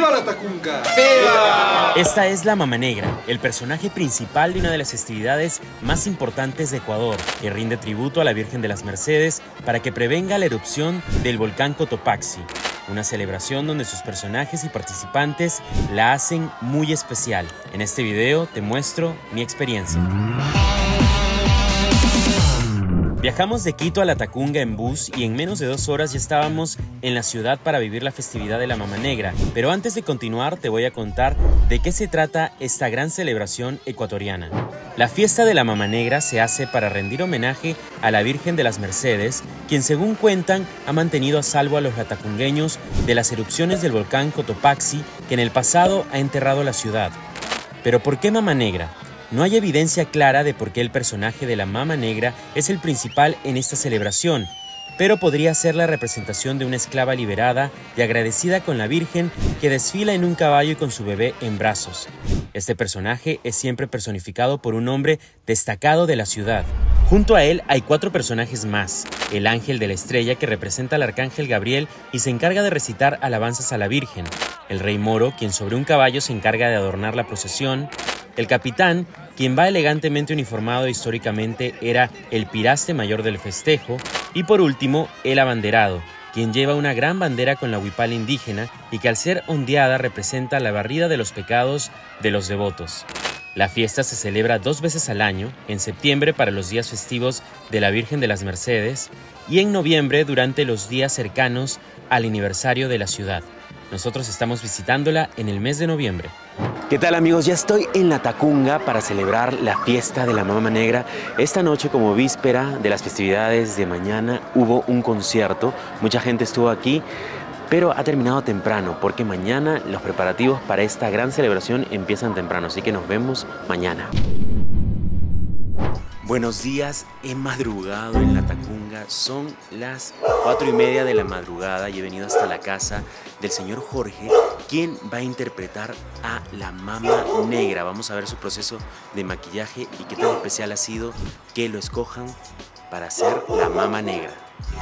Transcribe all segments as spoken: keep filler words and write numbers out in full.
¡Viva la Tacunga! ¡Viva! Esta es la Mama Negra, el personaje principal de una de las festividades más importantes de Ecuador, que rinde tributo a la Virgen de las Mercedes para que prevenga la erupción del volcán Cotopaxi. Una celebración donde sus personajes y participantes la hacen muy especial. En este video te muestro mi experiencia. Viajamos de Quito a la Tacunga en bus y en menos de dos horas ya estábamos en la ciudad para vivir la festividad de la Mama Negra. Pero antes de continuar te voy a contar de qué se trata esta gran celebración ecuatoriana. La fiesta de la Mama Negra se hace para rendir homenaje a la Virgen de las Mercedes, quien según cuentan ha mantenido a salvo a los latacungueños de las erupciones del volcán Cotopaxi que en el pasado ha enterrado la ciudad. ¿Pero por qué Mama Negra? No hay evidencia clara de por qué el personaje de la Mama Negra es el principal en esta celebración, pero podría ser la representación de una esclava liberada y agradecida con la Virgen que desfila en un caballo y con su bebé en brazos. Este personaje es siempre personificado por un hombre destacado de la ciudad. Junto a él hay cuatro personajes más: el ángel de la estrella, que representa al arcángel Gabriel y se encarga de recitar alabanzas a la Virgen; el rey Moro, quien sobre un caballo se encarga de adornar la procesión; el capitán, quien va elegantemente uniformado e históricamente era el piraste mayor del festejo; y por último, el abanderado, quien lleva una gran bandera con la huipala indígena y que al ser ondeada representa la barrida de los pecados de los devotos. La fiesta se celebra dos veces al año, en septiembre para los días festivos de la Virgen de las Mercedes y en noviembre durante los días cercanos al aniversario de la ciudad. Nosotros estamos visitándola en el mes de noviembre. ¿Qué tal, amigos? Ya estoy en la Tacunga para celebrar la fiesta de la Mama Negra. Esta noche, como víspera de las festividades de mañana, hubo un concierto. Mucha gente estuvo aquí, pero ha terminado temprano porque mañana los preparativos para esta gran celebración empiezan temprano. Así que nos vemos mañana. Buenos días, he madrugado en la Tacunga, son las cuatro y media de la madrugada y he venido hasta la casa del señor Jorge, quien va a interpretar a la Mama Negra. Vamos a ver su proceso de maquillaje y qué tan especial ha sido que lo escojan para hacer la Mama Negra.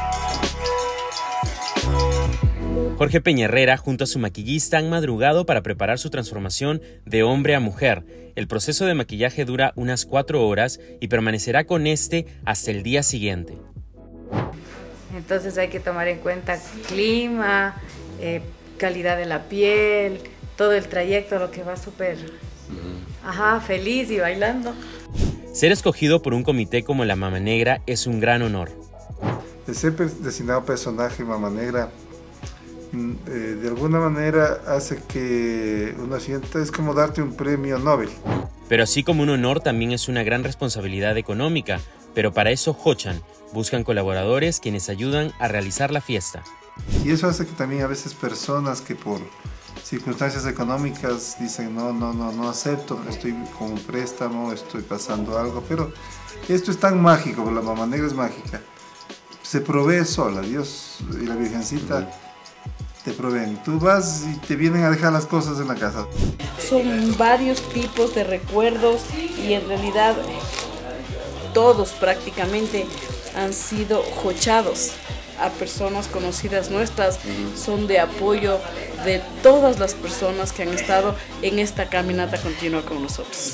Jorge Peña junto a su maquillista han madrugado para preparar su transformación de hombre a mujer. El proceso de maquillaje dura unas cuatro horas y permanecerá con este hasta el día siguiente. Entonces hay que tomar en cuenta clima, eh, calidad de la piel, todo el trayecto, lo que va súper, ajá, feliz y bailando. Ser escogido por un comité como la Mama Negra es un gran honor. De ser designado personaje Mama Negra, eh, de alguna manera hace que uno sienta, es como darte un premio Nobel. Pero así como un honor, también es una gran responsabilidad económica, pero para eso Hochan buscan colaboradores quienes ayudan a realizar la fiesta. Y eso hace que también a veces personas que por circunstancias económicas dicen no, no, no, no acepto, estoy con un préstamo, estoy pasando algo, pero esto es tan mágico, la Mama Negra es mágica. Se provee sola, Dios y la Virgencita te proveen. Tú vas y te vienen a dejar las cosas en la casa. Son varios tipos de recuerdos y en realidad todos prácticamente han sido jochados a personas conocidas nuestras, son de apoyo de todas las personas que han estado en esta caminata continua con nosotros.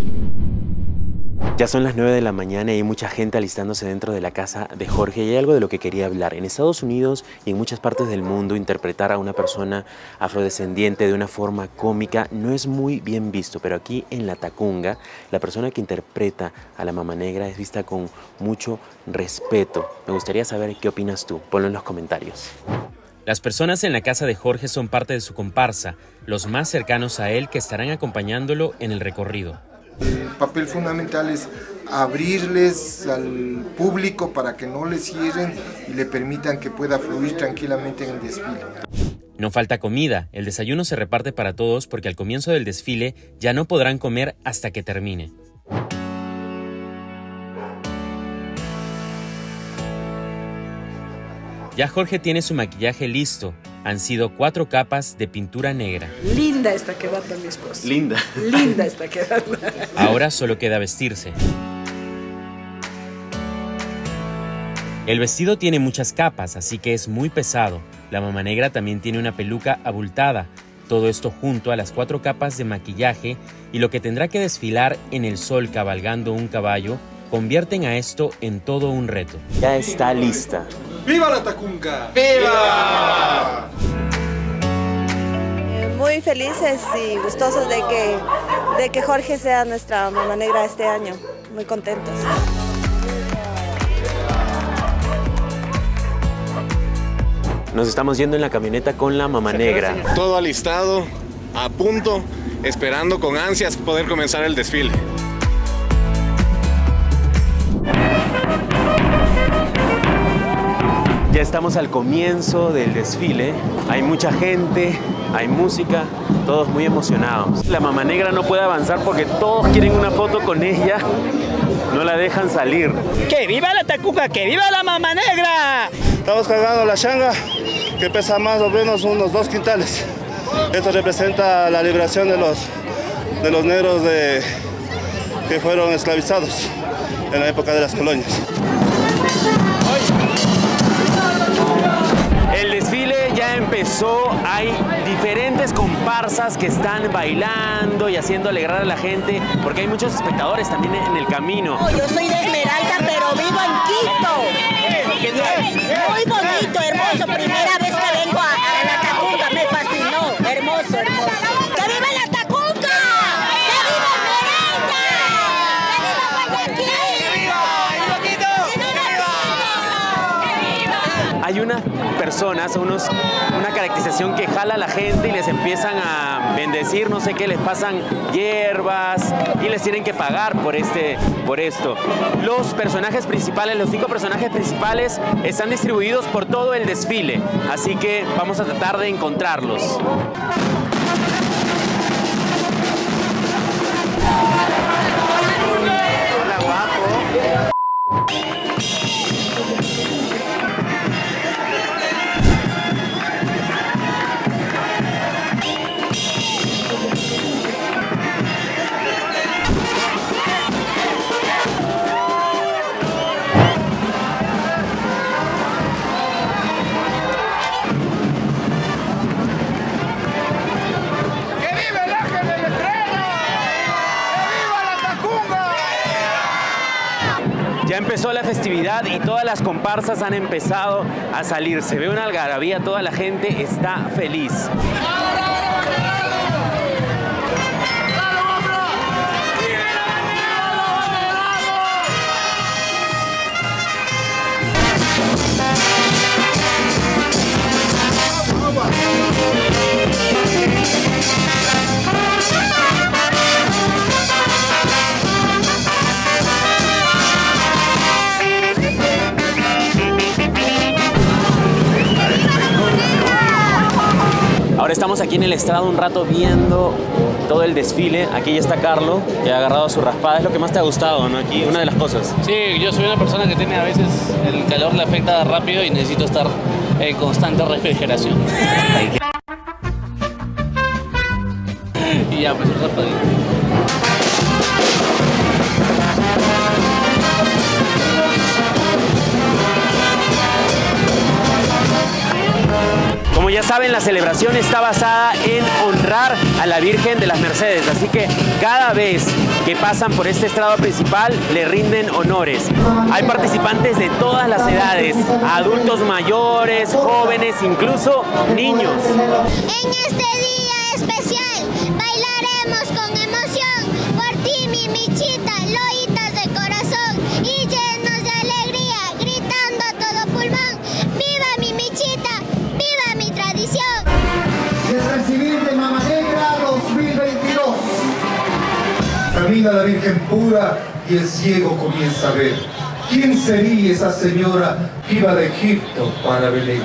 Ya son las nueve de la mañana y hay mucha gente alistándose dentro de la casa de Jorge y hay algo de lo que quería hablar. En Estados Unidos y en muchas partes del mundo interpretar a una persona afrodescendiente de una forma cómica no es muy bien visto, pero aquí en la Tacunga la persona que interpreta a la Mama Negra es vista con mucho respeto. Me gustaría saber qué opinas tú, ponlo en los comentarios. Las personas en la casa de Jorge son parte de su comparsa, los más cercanos a él que estarán acompañándolo en el recorrido. El papel fundamental es abrirles al público para que no le cierren y le permitan que pueda fluir tranquilamente en el desfile. No falta comida, el desayuno se reparte para todos porque al comienzo del desfile ya no podrán comer hasta que termine. Ya Jorge tiene su maquillaje listo. Han sido cuatro capas de pintura negra. Linda está quedando mi esposa. Linda. Linda está quedando. Ahora solo queda vestirse. El vestido tiene muchas capas, así que es muy pesado. La Mama Negra también tiene una peluca abultada. Todo esto junto a las cuatro capas de maquillaje y lo que tendrá que desfilar en el sol cabalgando un caballo convierten a esto en todo un reto. Ya está lista. ¡Viva la Tacunga! ¡Viva! Muy felices y gustosos de que, de que Jorge sea nuestra Mama Negra este año. Muy contentos. Nos estamos yendo en la camioneta con la Mama Negra. Todo alistado, a punto, esperando con ansias poder comenzar el desfile. Ya estamos al comienzo del desfile. Hay mucha gente, hay música, todos muy emocionados. La Mama Negra no puede avanzar porque todos quieren una foto con ella. No la dejan salir. ¡Que viva la Tacunga! ¡Que viva la Mama Negra! Estamos cargando la changa, que pesa más o menos unos dos quintales. Esto representa la liberación de los, de los negros de, que fueron esclavizados en la época de las colonias. El desfile ya empezó, hay diferentes comparsas que están bailando y haciendo alegrar a la gente, porque hay muchos espectadores también en el camino. Yo soy de Esmeralda, pero vivo en Quito. Muy bonito, hermoso, primera vez que vengo a, a la Tacunga, me fascinó, hermoso, hermoso. ¡Que viva la Tacunga! ¡Que viva Esmeralda! ¡Que viva Guayaquil! ¡Que viva! Hay unas personas, unos, una caracterización que jala a la gente y les empiezan a bendecir, no sé qué, les pasan hierbas y les tienen que pagar por, este, por esto. Los personajes principales, los cinco personajes principales están distribuidos por todo el desfile, así que vamos a tratar de encontrarlos. Hola, guapo. Ya empezó la festividad y todas las comparsas han empezado a salir. Se ve una algarabía, toda la gente está feliz. Ahora estamos aquí en el estrado un rato viendo todo el desfile. Aquí ya está Carlo, que ha agarrado su raspada. Es lo que más te ha gustado, ¿no? Aquí, una de las cosas. Sí, yo soy una persona que tiene a veces el calor le afecta rápido y necesito estar en constante refrigeración. Y ya, pues un raspadito. Como ya saben, la celebración está basada en honrar a la Virgen de las Mercedes, así que cada vez que pasan por este estrado principal le rinden honores. Hay participantes de todas las edades, adultos mayores, jóvenes, incluso niños. En este día especial bailaremos con emoción por ti, mi Michita, loitas de corazón y llenos de alegría, gritando a todo pulmón, ¡viva mi Michita! El recibir de Mama Negra dos mil veintidós. Camina la Virgen pura y el ciego comienza a ver. ¿Quién sería esa señora que iba de Egipto para Belén?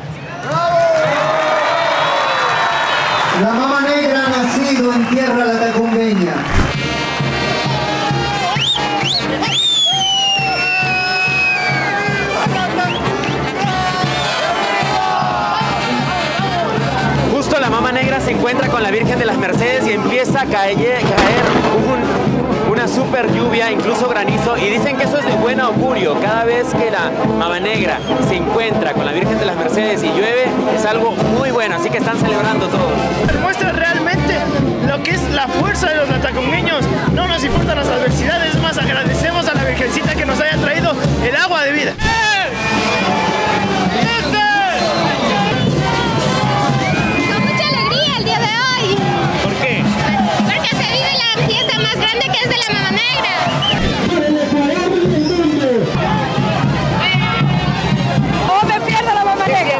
La Mama Negra ha nacido en tierra latacungueña. La Mama Negra se encuentra con la Virgen de las Mercedes y empieza a caer, caer un, una super lluvia, incluso granizo, y dicen que eso es de buen augurio. Cada vez que la Mama Negra se encuentra con la Virgen de las Mercedes y llueve, es algo muy bueno, así que están celebrando todos. Demuestra realmente lo que es la fuerza de los latacungueños. No nos importan las adversidades, es más, agradecemos a la Virgencita que nos haya traído el agua de vida. Con mucha alegría el día de hoy. ¿Por qué? Porque se vive la fiesta más grande que es de la Mama Negra. ¡Oh, me pierdo la Mama Negra!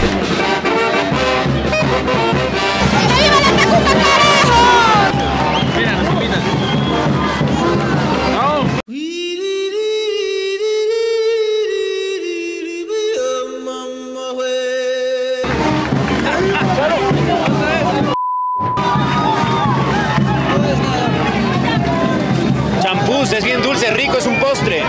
¡Viva la Tacunga, carajo! Mira, nos invitan. ¡No! Champús, es bien dulce, rico, es un postre.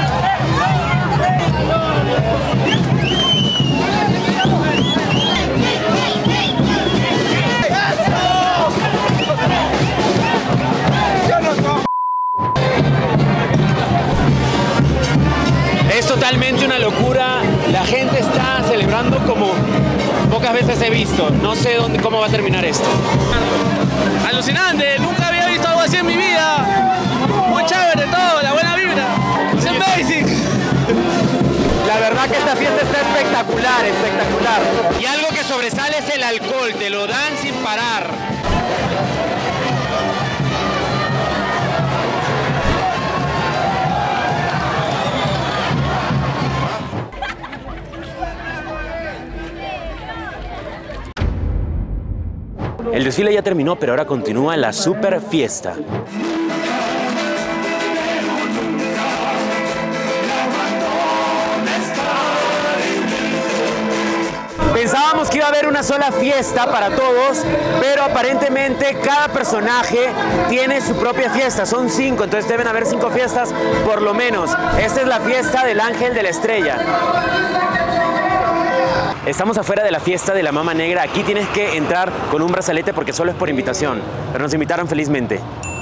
Es totalmente una locura, la gente está celebrando como pocas veces he visto. No sé dónde, cómo va a terminar esto. Alucinante, nunca había visto algo así en mi vida. Muy chévere todo, la buena vibra. Es amazing. La verdad que esta fiesta está espectacular, espectacular. Y algo que sobresale es el alcohol, te lo dan sin parar. El desfile ya terminó, pero ahora continúa la super fiesta. Pensábamos que iba a haber una sola fiesta para todos, pero aparentemente cada personaje tiene su propia fiesta. Son cinco, entonces deben haber cinco fiestas por lo menos. Esta es la fiesta del Ángel de la Estrella. Estamos afuera de la fiesta de la Mama Negra. Aquí tienes que entrar con un brazalete porque solo es por invitación, pero nos invitaron felizmente.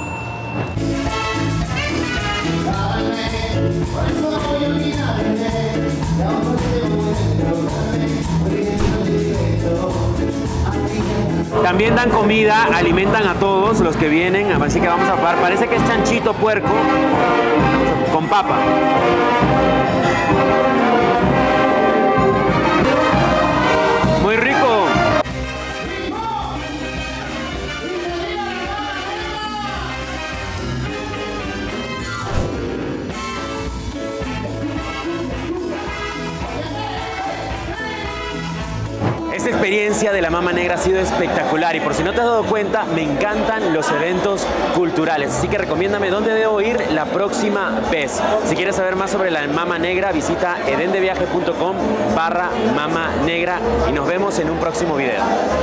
También dan comida, alimentan a todos los que vienen, así que vamos a probar. Parece que es chanchito puerco con papa. Muy rico. Esta experiencia de la Mama Negra ha sido espectacular y por si no te has dado cuenta, me encantan los eventos culturales. Así que recomiéndame dónde debo ir la próxima vez. Si quieres saber más sobre la Mama Negra, visita edendeviaje punto com barra Mama Negra y nos vemos en un próximo video.